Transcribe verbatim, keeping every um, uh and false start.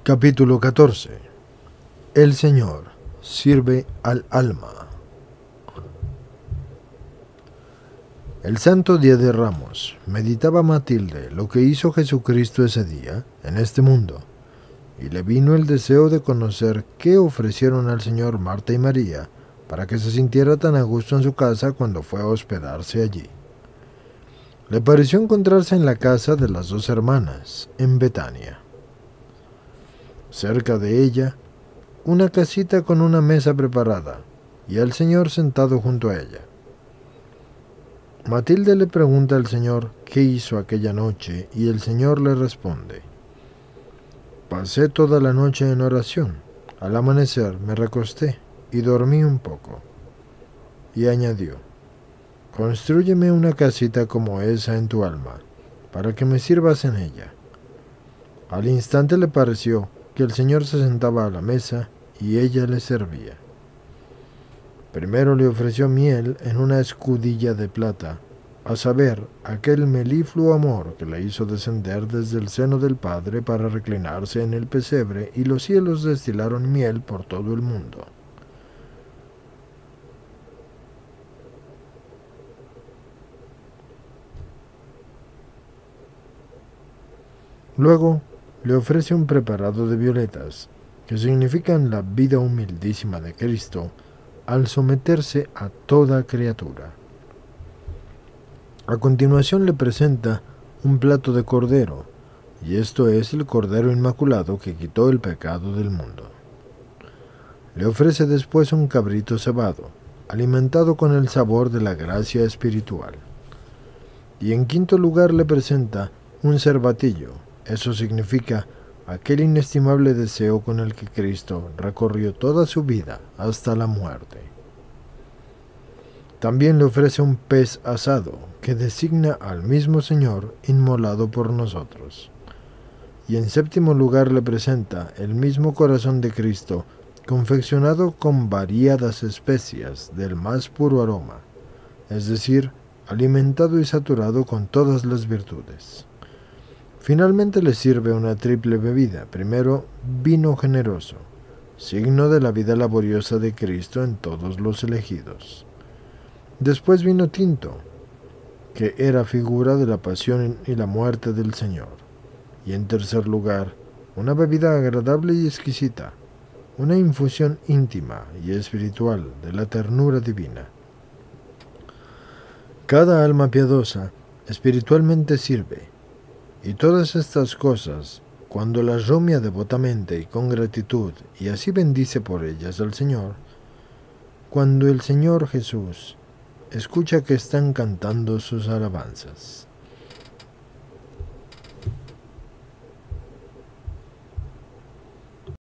Capítulo catorce. El Señor sirve al alma. El santo día de Ramos meditaba Matilde lo que hizo Jesucristo ese día en este mundo, y le vino el deseo de conocer qué ofrecieron al Señor Marta y María para que se sintiera tan a gusto en su casa cuando fue a hospedarse allí. Le pareció encontrarse en la casa de las dos hermanas, en Betania. Cerca de ella, una casita con una mesa preparada, y al Señor sentado junto a ella. Matilde le pregunta al Señor qué hizo aquella noche, y el Señor le responde: pasé toda la noche en oración, al amanecer me recosté y dormí un poco. Y añadió: constrúyeme una casita como esa en tu alma, para que me sirvas en ella. Al instante le pareció que el Señor se sentaba a la mesa y ella le servía. Primero le ofreció miel en una escudilla de plata, a saber, aquel melifluo amor que le hizo descender desde el seno del Padre para reclinarse en el pesebre, y los cielos destilaron miel por todo el mundo. Luego le ofrece un preparado de violetas, que significan la vida humildísima de Cristo al someterse a toda criatura. A continuación le presenta un plato de cordero, y esto es el Cordero Inmaculado que quitó el pecado del mundo. Le ofrece después un cabrito cebado, alimentado con el sabor de la gracia espiritual. Y en quinto lugar le presenta un cervatillo. Eso significa aquel inestimable deseo con el que Cristo recorrió toda su vida hasta la muerte. También le ofrece un pez asado, que designa al mismo Señor inmolado por nosotros. Y en séptimo lugar le presenta el mismo corazón de Cristo, confeccionado con variadas especias del más puro aroma, es decir, alimentado y saturado con todas las virtudes. Finalmente le sirve una triple bebida. Primero, vino generoso, signo de la vida laboriosa de Cristo en todos los elegidos. Después vino tinto, que era figura de la pasión y la muerte del Señor. Y en tercer lugar, una bebida agradable y exquisita, una infusión íntima y espiritual de la ternura divina. Cada alma piadosa espiritualmente sirve, y todas estas cosas, cuando las rumia devotamente y con gratitud, y así bendice por ellas al Señor, cuando el Señor Jesús escucha que están cantando sus alabanzas.